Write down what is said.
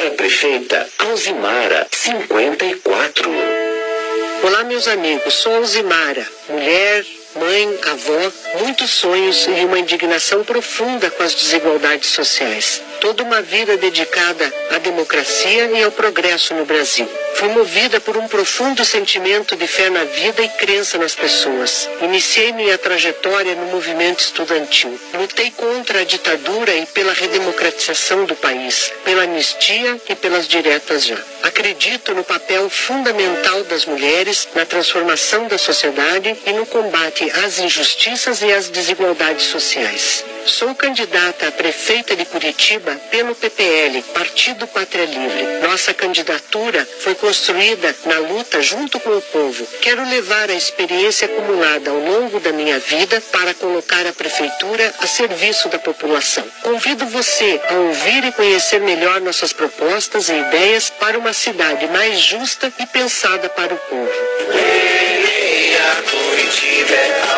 Para a prefeita Alzimara, 54. Olá, meus amigos, sou Alzimara, mulher, mãe, avó, muitos sonhos e uma indignação profunda com as desigualdades sociais. Toda uma vida dedicada à democracia e ao progresso no Brasil. Fui movida por um profundo sentimento de fé na vida e crença nas pessoas. Iniciei minha trajetória no movimento estudantil. Lutei contra a ditadura e pela redemocratização do país, pela anistia e pelas diretas já. Acredito no papel fundamental das mulheres na transformação da sociedade e no combate às injustiças e às desigualdades sociais. Sou candidata a prefeita de Curitiba pelo PPL, Partido Pátria Livre. Nossa candidatura foi construída na luta junto com o povo. Quero levar a experiência acumulada ao longo da minha vida para colocar a prefeitura a serviço da população. Convido você a ouvir e conhecer melhor nossas propostas e ideias para uma cidade mais justa e pensada para o povo. Curitiba.